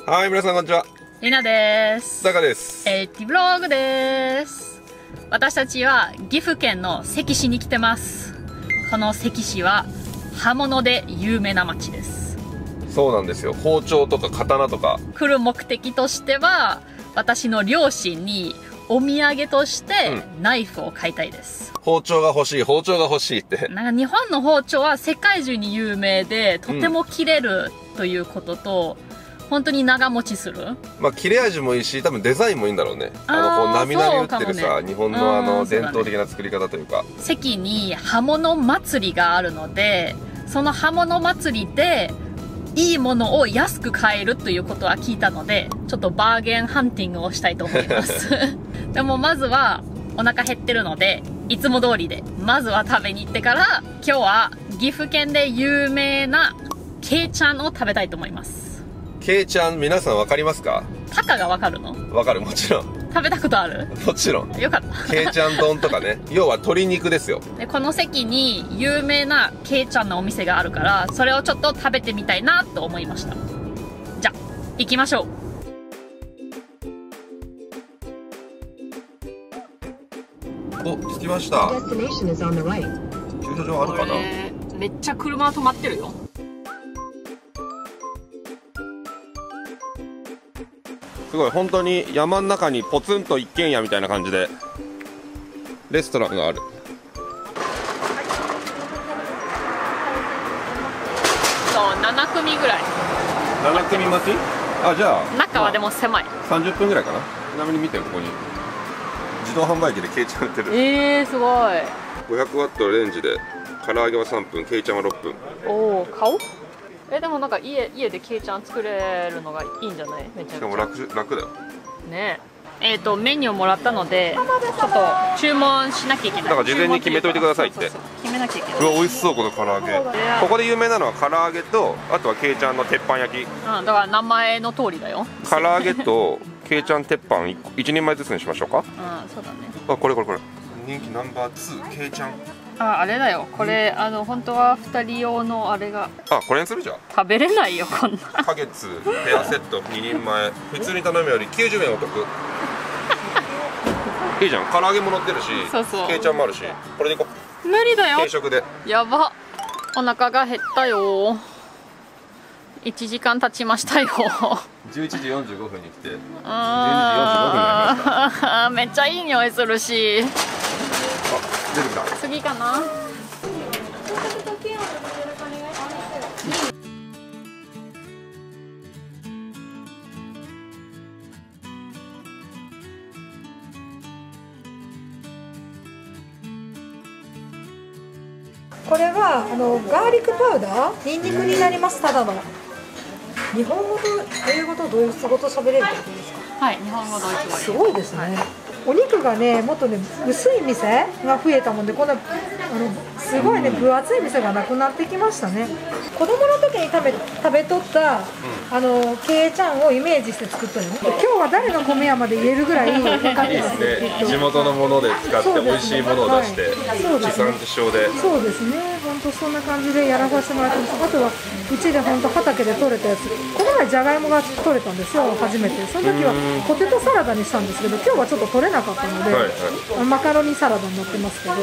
はい、皆さんこんにちは。 りなです。 タカです。 ティブログです。私たちは岐阜県の関市に来てます。この関市は刃物で有名な町です。 そうなんですよ。包丁とか刀とか。 来る目的としては、私の両親にお土産としてナイフを買いたいです。 包丁が欲しい、包丁が欲しいって。 なんか日本の包丁は世界中に有名で、とても切れるということと、本当に長持ちする。 まあ切れ味もいいし、多分デザインもいいんだろうね。こうなみなみ打ってるさ、日本の伝統的な作り方というか。 関に刃物祭りがあるので、その刃物祭りでいいものを安く買えるということは聞いたので、ちょっとバーゲンハンティングをしたいと思いますでもまずはお腹減ってるので、いつも通りでまずは食べに行ってから、今日は岐阜県で有名なけいちゃんを食べたいと思います。 けいちゃん、皆さんわかりますか？ タカがわかるの？ わかる、もちろん。 食べたことある？ もちろん。 よかったけいちゃん丼とかね。要は鶏肉ですよ。 で、この関に有名なけいちゃんのお店があるから、それをちょっと食べてみたいなと思いました。じゃ、行きましょう。 お、着きました。駐車場あるかな？ めっちゃ車止まってるよ。 すごい、本当に山の中にポツンと一軒家みたいな感じでレストランがある。 そう、7組ぐらい。 7組待ち？あ、じゃあ中はでも狭い。 30分ぐらいかな。ちなみに見てよ、ここに自動販売機でけいちゃん売ってる。 すごい。 500ワットレンジで唐揚げは3分、けいちゃんは6分。 おお、買おう。でもなんか家でけいちゃん作れるのがいいんじゃない？めちゃめちゃ。 しかも楽だよねえ。メニューもらったので、ちょっと注文しなきゃいけない。 だから事前に決めといてくださいって。 そう決めなきゃいけない。 うわ、美味しそう、この唐揚げ。ここで有名なのは唐揚げと、あとはけいちゃんの鉄板焼き。 だから名前の通りだよ。 唐揚げとけいちゃん鉄板1人前ずつにしましょうか。 そうだね。 あ、これ人気ナンバー2、けいちゃん。 あれだよ、これ、本当は2人用のあれが。 これにするじゃん。 食べれないよ、こんな。 花月ペアセット2人前、普通に頼むより90円お得いいじゃん、唐揚げも乗ってるし、けいちゃんもあるし、これでいこう。 無理だよ、 軽食で。 やば、お腹が減ったよ。1時間経ちましたよ 11時45分に来て、12時45分になりました。めっちゃいい匂いするし。 出てきた。 次かな。 これはガーリックパウダー、ニンニクになります。ただの日本語と英語とドイツ語と喋れるってことですか？ はい、日本語ドイツ語。 すごいですね。お肉がね、もっとね薄い店が増えたもんで、こんなすごいね分厚い店がなくなってきましたね。子供の時に食べとったけいちゃんをイメージして作ったのね。今日は誰の米屋まで言えるぐらい分かってます。 地元のもので使って美味しいものを出して、地産地消で。 そうですね、本当そんな感じでやらさせてもらってます。あとはうちで本当畑で採れたやつ、この前じゃがいもが採れたんですよ、初めて。その時はポテトサラダにしたんですけど、今日はちょっと採れなかったので、マカロニサラダになってますけど。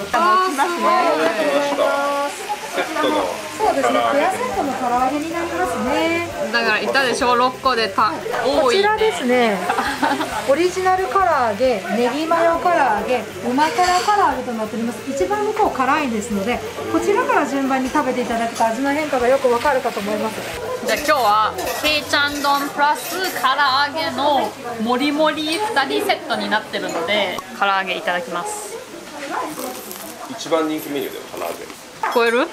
セットの。 そうですね、ペアセットの唐揚げになりますね。 だから言ったでしょ、6個でこちらですね、オリジナル唐揚げ、ネギマヨ唐揚げ、うま辛唐揚げとなっております。一番向こう辛いですので、こちらから順番に食べていただくと味の変化がよくわかるかと思います。 じゃあ今日はけいちゃん丼プラス唐揚げのもりもり2人セットになってるので、唐揚げいただきます。 一番人気メニューだよ、唐揚げ。 聞こえる？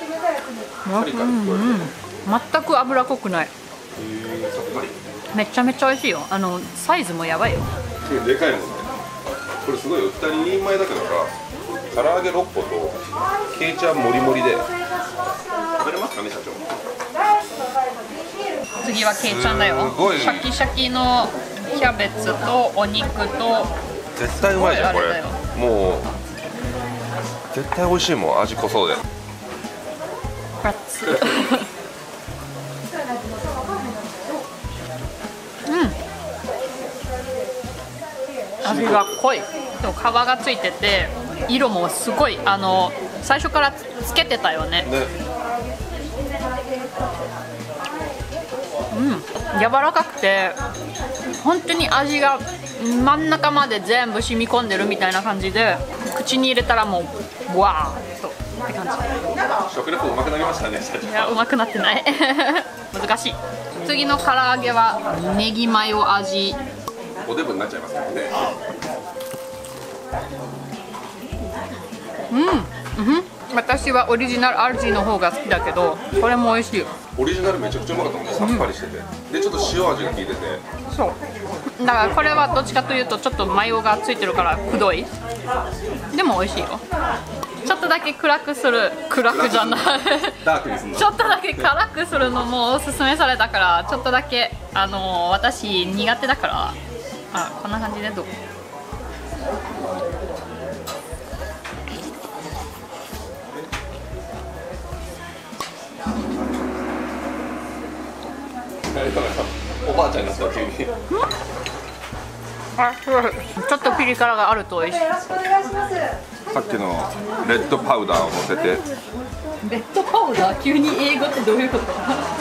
全く脂っこくない。めちゃめちゃ美味しいよ。サイズもやばいよ。 でかいもんね。これすごいよ、2人前だけどさ、唐揚げ6個とけいちゃんもりもりで食べれますかね、社長。 次はけいちゃんだよ。シャキシャキのキャベツとお肉と。 絶対うまいじゃんこれ。もう絶対美味しいもん、味濃そうで。 味が濃い。でも皮がついてて色もすごい最初からつけてたよね。柔らかくて本当に味が真ん中まで全部染み込んでるみたいな感じで、口に入れたらもうわーっとって感じ。 食レポうまくなりましたね。 いや、うまくなってない難しい。次の唐揚げはネギマヨ味。 おデブになっちゃいますからね。 私はオリジナル味の方が好きだけど、これも美味しい。 オリジナルめちゃくちゃうまかったもんね。さっぱりしてて、でちょっと塩味が効いてて。 そうだからこれはどっちかというとちょっとマヨがついてるからくどい。でも美味しいよ。ちょっとだけ暗くする、暗くじゃないダークにすんの。 ちょっとだけ辛くするのもおすすめされたから、ちょっとだけ私苦手だから、こんな感じでどう？ おばあちゃんになった急に。 ちょっとピリ辛があると美味しい。 よろしくお願いします。 さっきのレッドパウダーを乗せて。 レッドパウダー、急に英語ってどういうこと？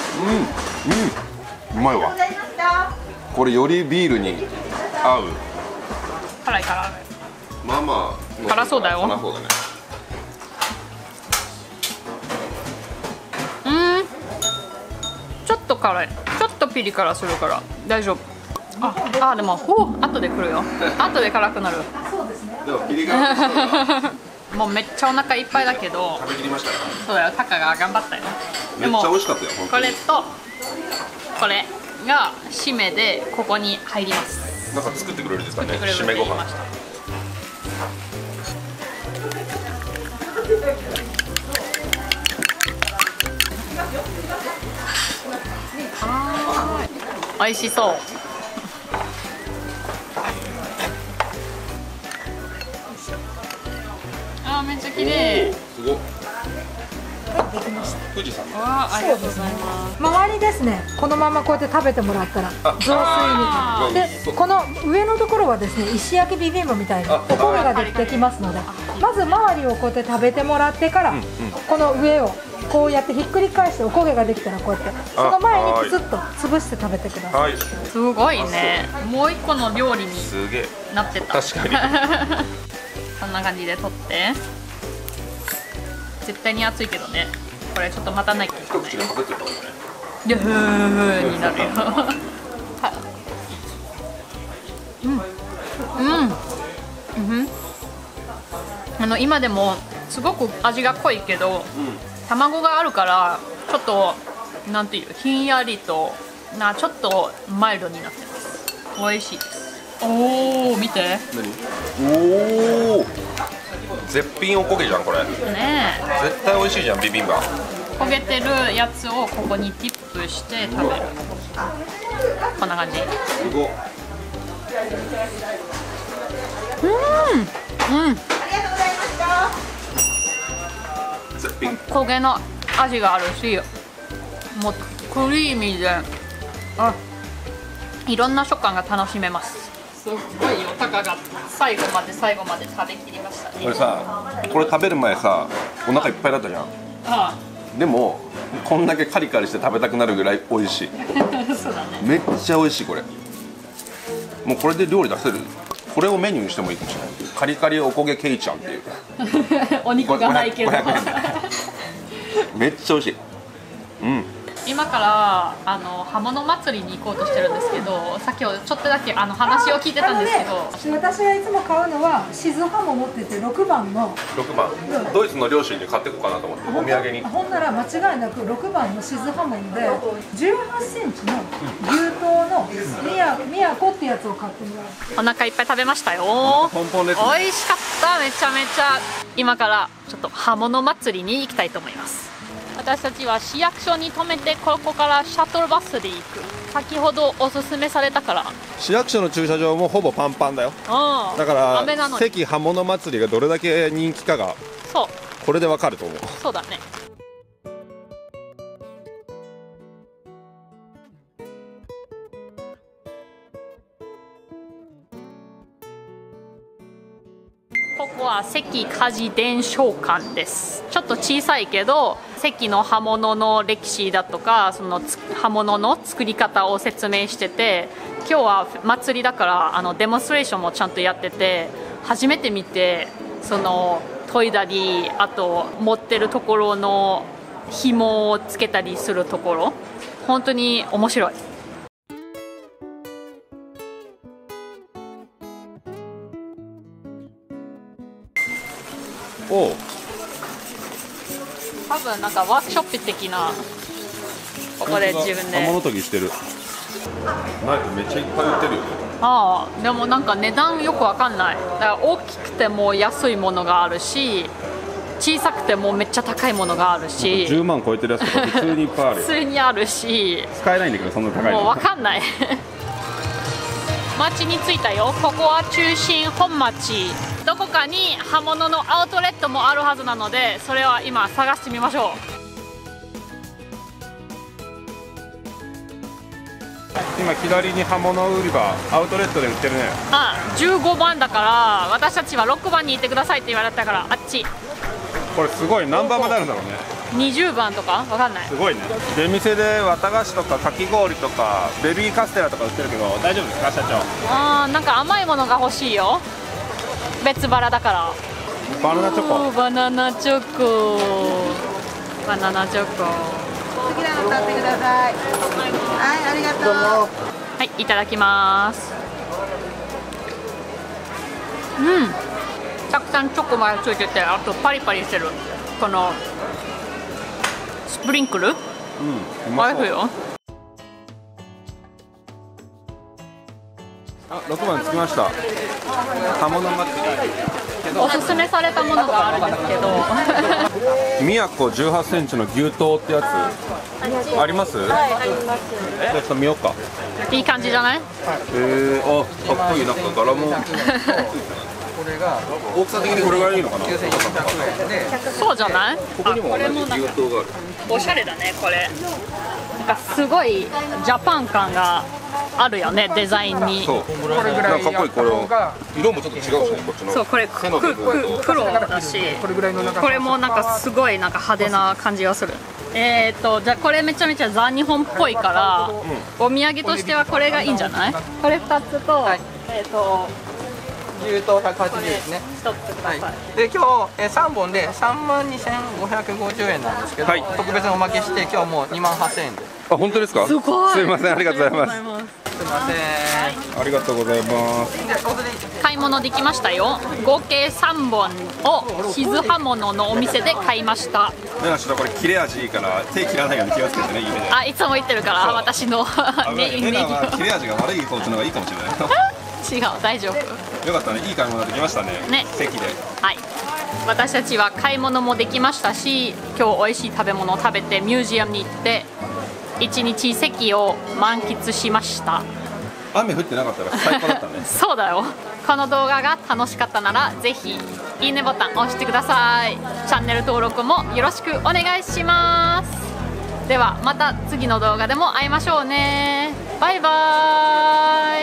うまいわ。これよりビールに合う。 辛い辛い。 まあまあ辛そうだよ。 辛そうだね。 ちょっと辛い。ちょっとピリ辛するから大丈夫。でも後で来るよ。後で辛くなる。 でもピリ辛としてはもうめっちゃお腹いっぱいだけど。 食べきりましたよ。 そうだよ、タカが頑張ったよ。 めっちゃ美味しかったよ本当に。 これとこれが締めでここに入ります。 なんか作ってくれるんですかね。 作ってくれるって締めご飯言いました。美味しそう。めっちゃ綺麗。 すごい。富士山の。 ありがとうございます。 周りですね、このままこうやって食べてもらったら雑炊にで、この上のところはですね、石焼きビビンバみたいなお焦げができますので、まず周りをこうやって食べてもらってから、この上をこうやってひっくり返してお焦げができたらこうやってその前にプスッと潰して食べてください。 はい。 すごいね。もう一個の料理にすげえ。 なってた。 確かに。 こんな感じで取って。絶対に熱いけどね。これちょっと待たなきゃいけない。 一口でかぶってたもんね。 でふーになるよ。今でもすごく味が濃いけど、卵があるからちょっとなんていうひんやりとちょっとマイルドになってます。美味しいです。おお、見て。 おお。絶品おこげじゃんこれ。 ねえ。 絶対美味しいじゃんビビンバ。 焦げてるやつをここにディップして食べる。こんな感じ。 すごっ。絶品。 焦げの味があるし、もうクリーミーで、いろんな食感が楽しめます。すっごいよ、タカが最後まで食べきりましたね。 これさ、これ食べる前さ、お腹いっぱいだったじゃん。でもこんだけカリカリして食べたくなるぐらい美味しい。 そうだね。 めっちゃ美味しいこれ。もうこれで料理出せる。これをメニューにしてもいいかもしれない。カリカリおこげケイちゃんっていう。 お肉がないけど。 めっちゃ美味しい。 今から刃物祭りに行こうとしてるんですけど、さっきちょっとだけ話を聞いてたんですけど、 私がいつも買うのは静ハモ持ってて6番の 6番、ドイツの両親に買っていこうかなと思って、お土産に。 ほんなら間違いなく6番の静ハモンで18センチの牛刀のミヤコってやつを買ってもらう。 お腹いっぱい食べましたよ。 ポンポンですね。 美味しかった。めちゃめちゃ。今からちょっと刃物祭りに行きたいと思います。私たちは市役所に停めて、ここからシャトルバスで行く。先ほどおすすめされたから。 市役所の駐車場もほぼパンパンだよ。だから雨なのに関刃物祭りがどれだけ人気かがそうこれでわかると思う。 そうだね。 ここは関鍛冶伝承館です。ちょっと小さいけど関の刃物の歴史だとかその刃物の作り方を説明してて、今日は祭りだからデモンストレーションもちゃんとやってて、初めて見てその研いだり、あと持ってるところの紐をつけたりするところ、本当に面白い。 おう、 多分なんかワークショップ的な、ここで自分で。 刃物研ぎしてる。ナイフめっちゃいっぱい売ってるよね。 ああ、でもなんか値段よくわかんない。だから大きくても安いものがあるし、小さくてもめっちゃ高いものがあるし、 10万超えてるやつとか普通にいっぱいある普よ。 通にあるし、 使えないんだけどそんな高いの。 もうわかんない町に着いたよ。ここは中心本町。どこかに刃物のアウトレットもあるはずなので、それは今探してみましょう。 今左に刃物売り場アウトレットで売ってるね。 あ、15番だから、私たちは6番に行ってくださいって言われたから、あっちこれすごい、何番まであるんだろうね。 20番とかわかんない。 すごいね。出店で綿菓子とかかき氷とかベビーカステラとか売ってるけど大丈夫ですか社長。 あー、なんか甘いものが欲しいよ。別腹だから。 バナナチョコ。 バナナチョコ、バナナチョコ。 好きなの買ってください。はい、ありがとう。 はい、いただきます。うん、たくさんチョコまでついてて、あとパリパリしてるこのスプリンクル、 うん、うまそう。 おいしいよ。 あ、6番着きました。刃物祭おすすめされたものがあるんですけどり。宮古18センチの牛刀ってやつあります？はい、あります。じゃあちょっと見ようか。 いい感じじゃない？ あ、かっこいい。なんか柄も大きさ的にこれがいいのかな。 そうじゃない？ ここにも同じ牛刀がある。 おしゃれだね、これ。なんかすごいジャパン感があるよね、デザインに。 そう、これぐらいかっこいい。これ色もちょっと違うしね、こっちの。 そう、これ黒だし、これもなんかすごいなんか派手な感じがする。じゃあこれめちゃめちゃザ日本っぽいから、お土産としてはこれがいいんじゃない？これ2つと、 牛刀180ですね。 1つください。 で今日3本で32,550円なんですけど、 はい、 特別におまけして今日はもう28,000円で。 あ、本当ですか？ すごい。 すいません、ありがとうございます。 すいません。 ありがとうございます。 買い物できましたよ。合計3本を静刃物のお店で買いました。 ちょっとこれ切れ味いいから手切らないように気をつけてね、いいね。 あ、いつも言ってるから、私のメインメニュー。 切れ味が悪いこっちの方がいいかもしれない。 違う、大丈夫。 よかったね、いい買い物できましたね。 ね、 席で。 はい。私たちは買い物もできましたし、今日美味しい食べ物を食べてミュージアムに行って一日席を満喫しました。 雨降ってなかったら最高だったね。 そうだよ。この動画が楽しかったならぜひいいねボタン押してください。チャンネル登録もよろしくお願いします。ではまた次の動画でも会いましょうね。バイバーイ。